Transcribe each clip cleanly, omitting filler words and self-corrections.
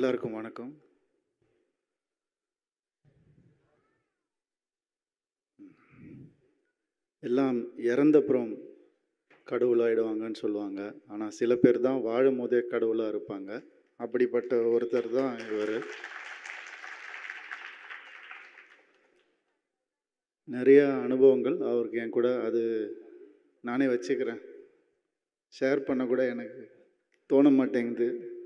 எல்லாருக்கும் வணக்கம். எல்லாம் இறந்தப்புறம் கடவுளாயிடுவாங்கன்னு சொல்லுவாங்க. ஆனால் சில பேர் தான் வாழும்போதே கடவுளாக இருப்பாங்க. அப்படிப்பட்ட ஒருத்தர் தான் இவர். நிறைய அனுபவங்கள் அவருக்கு என் கூட அது நானே வச்சுக்கிறேன். ஷேர் பண்ண கூட எனக்கு தோண மாட்டேங்குது.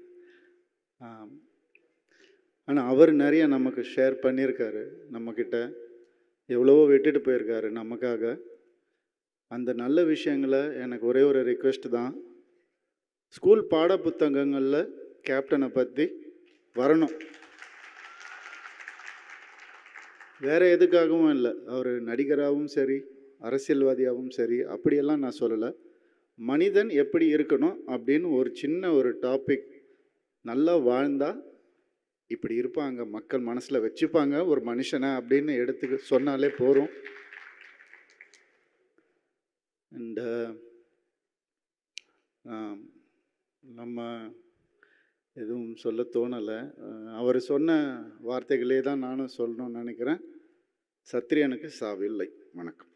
ஆனால் அவர் நிறைய நமக்கு ஷேர் பண்ணியிருக்காரு. நம்மக்கிட்ட எவ்வளவோ விட்டுட்டு போயிருக்காரு நமக்காக. அந்த நல்ல விஷயங்களை எனக்கு ஒரே ஒரு ரிக்வெஸ்ட் தான். ஸ்கூல் பாட புத்தகங்களில் கேப்டனை பற்றி வரணும். வேறு எதுக்காகவும் இல்லை. அவர் நடிகராகவும் சரி, அரசியல்வாதியாகவும் சரி, அப்படியெல்லாம் நான் சொல்லலை. மனிதன் எப்படி இருக்கணும் அப்படின்னு ஒரு சின்ன ஒரு டாபிக் நல்லா வாழ்ந்தால் இப்படி இருப்பாங்க, மக்கள் மனசில் வச்சுப்பாங்க ஒரு மனுஷனை அப்படின்னு எடுத்து சொன்னாலே போகிறோம். அண்ட் நம்ம எதுவும் சொல்ல தோணலை. அவர் சொன்ன வார்த்தைகளே தான் நானும் சொல்லணும்னு நினைக்கிறேன். சத்திரியனுக்கு சாவில்லை. வணக்கம்.